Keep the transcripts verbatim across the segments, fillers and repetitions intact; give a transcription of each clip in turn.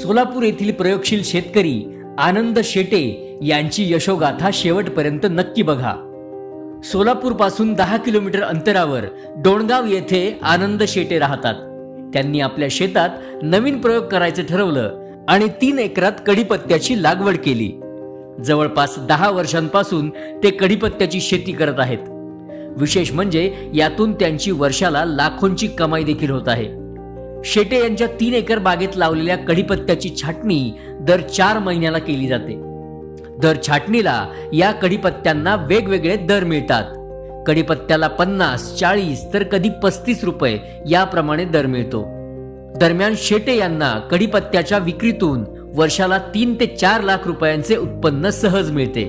सोलापूर येथील प्रयोगशील शेतकरी आनंद शेटे यांची यशोगाथा शेवटपर्यंत नक्की बघा। सोलापूर पासून दहा किलोमीटर अंतरावर डोणगाव येथे आनंद शेटे राहतात। त्यांनी आपल्या शेतात नवीन प्रयोग करायचे ठरवलं आणि तीन एकरात कढीपत्त्याची लागवड केली। जवळपास दहा वर्षांपासून ते कढीपत्त्याची शेती करत आहेत। विशेष म्हणजे यातून त्यांची वर्षाला लाखोंची कमाई देखील होत आहे। शेटे यांच्या तीन एकर बागेत लावलेल्या कढीपत्त्याची छाटणी दर चार महिन्याला केली जाते। दर छाटणीला या कढीपत्त्यांना वेगवेगळे दर मिळतात। कढीपत्त्याला पन्नास, चाळीस तर कधी पस्तीस रुपये याप्रमाणे दर मिळतो। दरम्यान शेटे यांना कढीपत्त्याच्या विक्रीतून वर्षाला तीन ते चार लाख रुपयांचे उत्पन्न सहज मिळते।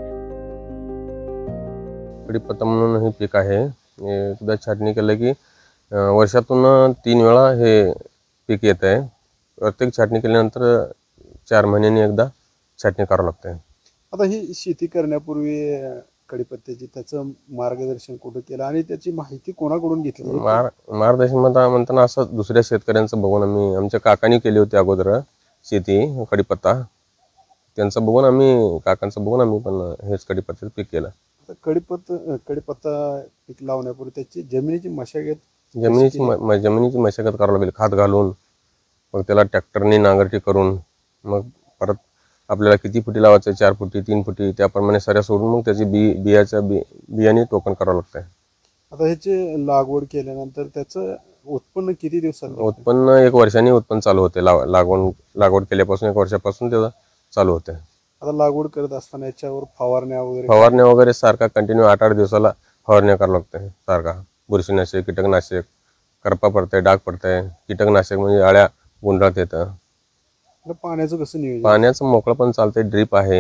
कढीपत्ता म्हणून हे पीक आहे, एकदा छाटणी केलं की वर्षातून तीन वेळा हे पीक येत आहे। प्रत्येक छाटणी केल्यानंतर चार महिन्यांनी एकदा छाटणी करावं लागते। आता ही शेती करण्यापूर्वी कढीपत्त्याची त्याचं मार्गदर्शन कुठं केलं आणि त्याची माहिती कोणाकडून घेतली? मार मार्गदर्शन म्हणताना असं दुसऱ्या शेतकऱ्यांचं बघून आम्ही, आमच्या काकांनी केली होती अगोदर शेती कढीपत्ता, त्यांचं बघून आम्ही काकांचं बघून आम्ही पण हेच कढीपत्त्याचं पीक केलं। कढीपत्ता कढीपत्ता पीक लावण्यापूर्वी त्याची जमिनीची मशागत जमिनीची जमिनीची मशागत करावी लागेल, खात घालून, मग त्याला ट्रॅक्टरने नांगरटी करून, मग परत आपल्याला किती फुटी लावायचं, चार फुटी तीन फुटी त्याप्रमाणे सऱ्या सोडून मग त्याची बी बियाच्या बी बियाणे टोकन करावं लागतंय। आता ह्याची लागवड केल्यानंतर त्याचं उत्पन्न किती दिवसात? उत्पन्न एक वर्षाने उत्पन्न चालू होते। लागवड लागवड केल्यापासून एक वर्षापासून त्याचं चालू होते। आता लागवड करत असताना याच्यावर फवारण्या वगैरे फवारण्या वगैरे सारखा कंटिन्यू आठ आठ दिवसाला फवारण्या करावं लागते सारखा। बुरशीनाशक, कीटकनाशक, करपा पडते, डाग पडते, कीटकनाशक म्हणजे आळ्या गुंडाळत येतं। पाण्याचं कसं नियोजन? पाण्याचं मोकळं पण चालतंय, ड्रीप आहे।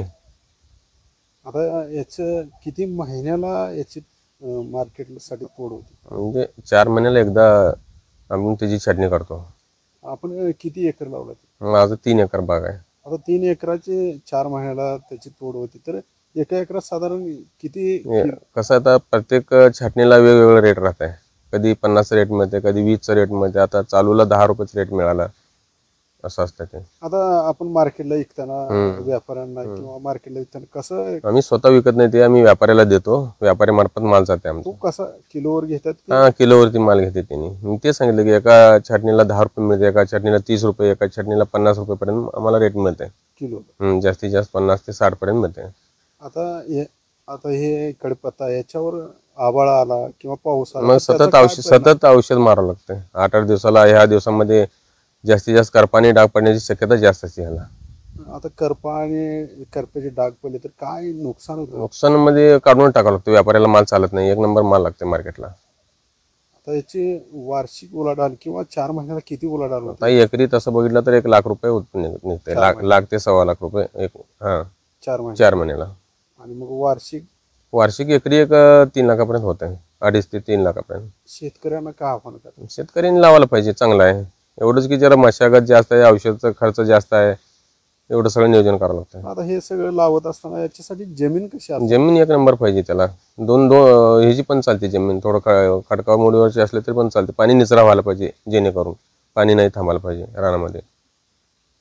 आता याचं किती महिन्याला याची मार्केटसाठी तोड होते? म्हणजे चार महिन्याला एकदा आम्ही त्याची छाटणी करतो। आपण किती एकर लावला? माझं तीन एकर बाग आहे। आता तीन एकराचे चार महिन्याला त्याची तोड होती, तर एका एकरात साधारण किती? कसं आता प्रत्येक छाटणीला वेगवेगळं रेट राहत आहे। कधी पन्नास रेट मध्ये, कधी वीसचा रेट मध्ये, आता चालूला दहा रुपयाचा रेट मिळाला असं असतं ते। आता आपण मार्केटला विकताना व्यापाऱ्यांना किंवा मार्केटला विकताना कसं? आम्ही स्वतः विकत नाही, ते आम्ही व्यापाऱ्याला देतो, व्यापारी मार्फत माल जाते आमचा। कसा किलोवर घेतात? हा, किलोवरती माल घेते त्यांनी। मी ते सांगितलं की एका छाटणीला दहा रुपये मिळते, एका छाटणीला तीस रुपये, एका छाटणीला पन्नास रुपये पर्यंत आम्हाला रेट मिळते किलो। जास्तीत जास्त पन्नास ते साठ पर्यंत मिळते। आता हे आता हे कढीपत्ता याच्यावर आभाळ आला किंवा पाऊस आला, मग सतत औषध सतत औषध मारावं लागतं। आठ आठ दिवसाला, ह्या दिवसामध्ये जास्तीत जास्त करपाने डाग पडण्याची शक्यता जास्त असते ह्याला। आता करपा आणि करप्याचे डाग पडले तर काय नुकसान होतं? नुकसान मध्ये काढून टाकावं लागतं, व्यापाऱ्याला माल चालत नाही, एक नंबर माल लागते मार्केटला। आता याची वार्षिक उलाढाल किंवा चार महिन्याला किती उलाढाल होते? आता एकरी तसं बघितलं तर एक लाख रुपये उत्पन्न निघते, लाख लाख ते सव्वा लाख रुपये एक हा चार महिने चार महिन्याला। आणि मग वार्षिक वार्षिक एकरी एक तीन लाखापर्यंत होत आहे, अडीच ते तीन लाखापर्यंत। शेतकऱ्यांना काय आव्हान करतात? शेतकऱ्यांनी लावायला पाहिजे, चांगलं आहे। एवढंच की जरा मशागत जास्त आहे, औषधाचा खर्च जास्त आहे, एवढं सगळं नियोजन करावं लागतं। आता हे सगळं लावत असताना याच्यासाठी जमीन कशी असते? जमीन एक नंबर पाहिजे त्याला। दोन दोन ह्याची पण चालते जमीन, थोडं खडकाव मोडीवरची असले तरी पण चालते। पाणी निचरा व्हायला पाहिजे, जेणेकरून पाणी नाही थांबायला पाहिजे रानामध्ये।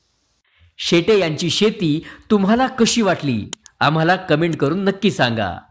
शेटे यांची शेती तुम्हाला कशी वाटली आम्हाला कमेंट करून नक्की सांगा।